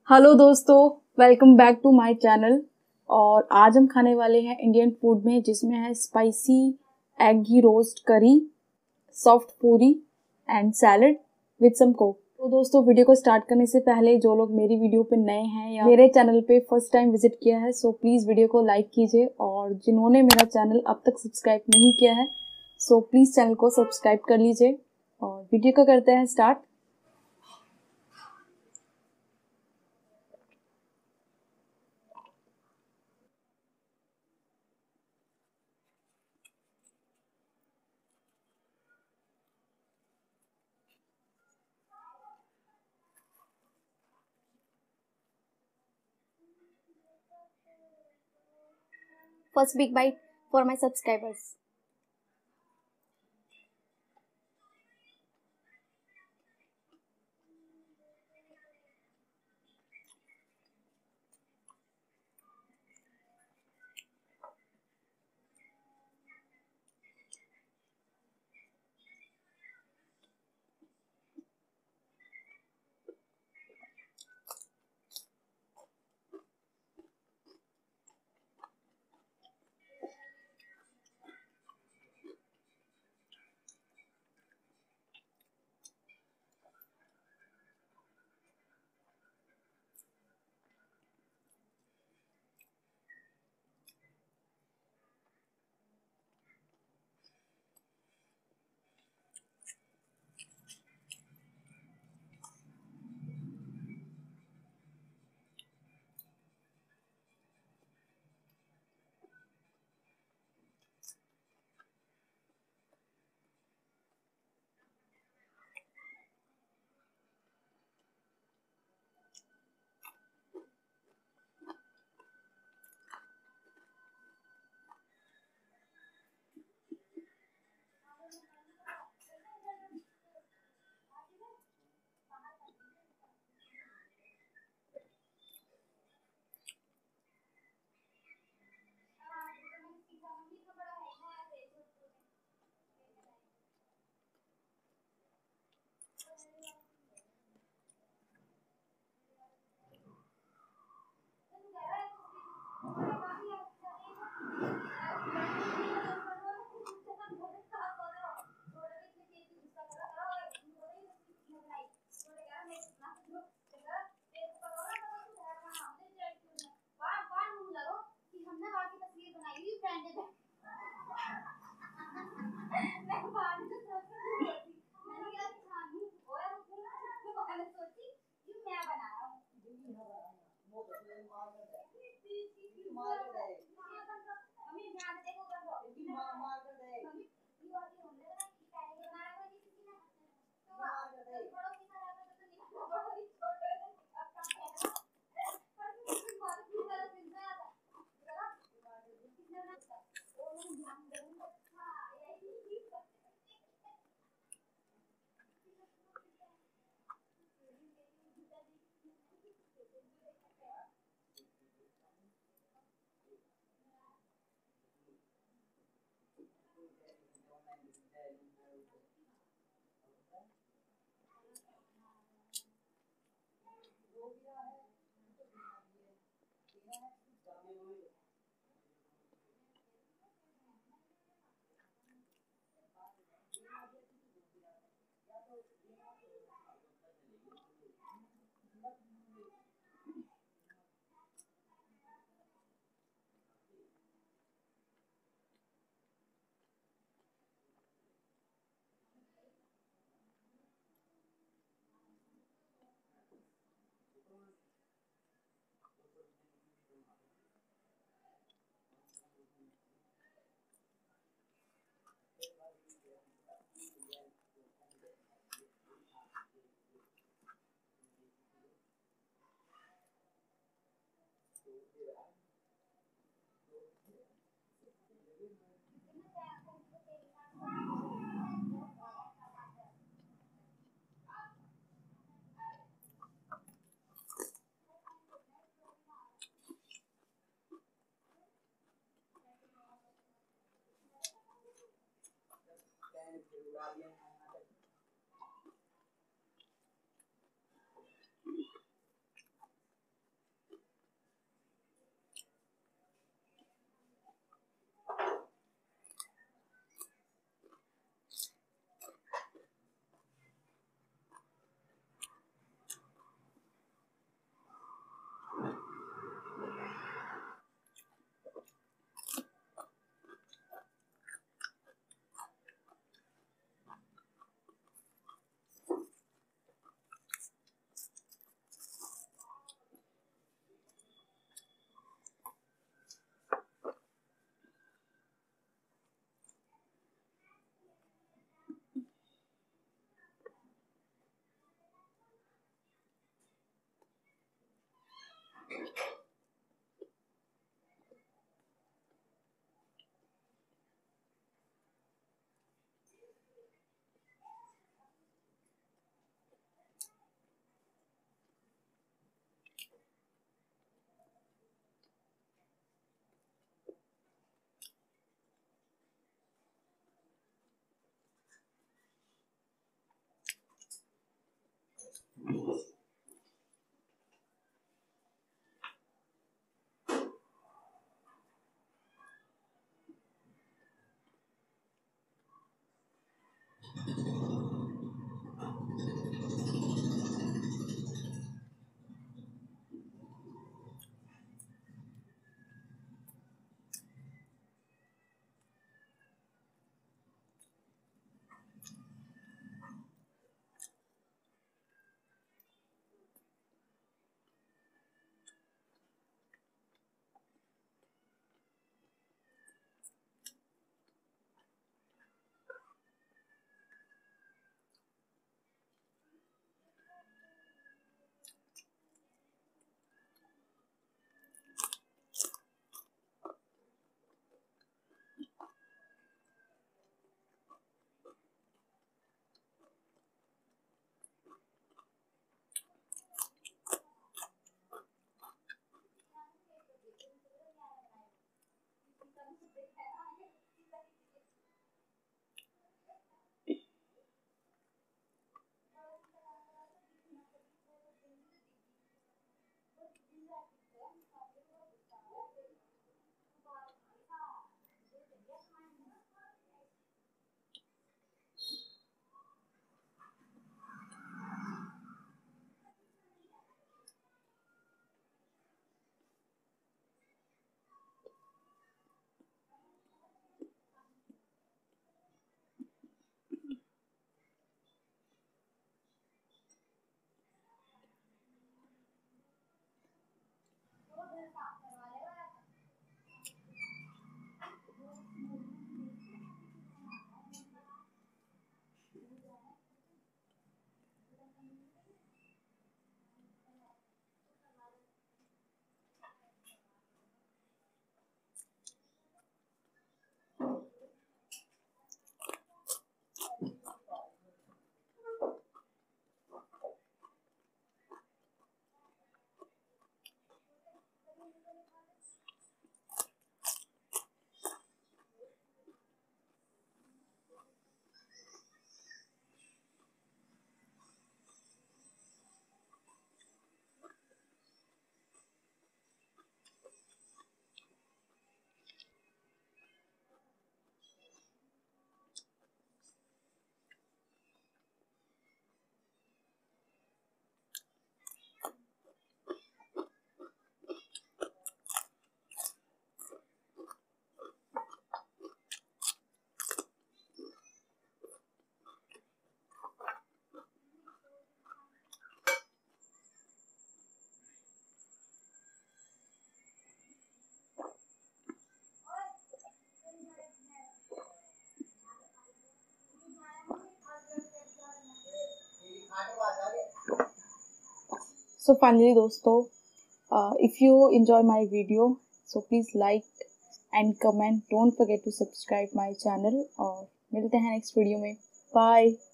Hello दोस्तों, welcome back to my channel. और आज हम खाने वाले हैं इंडियन फूड में, जिसमें है spicy egg ghee roast curry, soft puri and salad with some coke. तो दोस्तों, वीडियो को स्टार्ट करने से पहले जो लोग मेरी वीडियो पे नए हैं या मेरे चैनल पे फर्स्ट टाइम विजिट किया है, सो प्लीज़ वीडियो को लाइक कीजिए। और जिन्होंने मेरा चैनल अब तक सब्सक्राइब नहीं किया है, सो प्लीज़ चैनल को सब्सक्राइब कर लीजिए। और वीडियो को करते हैं start. First big bite for my subscribers. So finally दोस्तों, if you enjoy my video, so please like and comment. Don't forget to subscribe my channel और मिलते हैं next video में. Bye.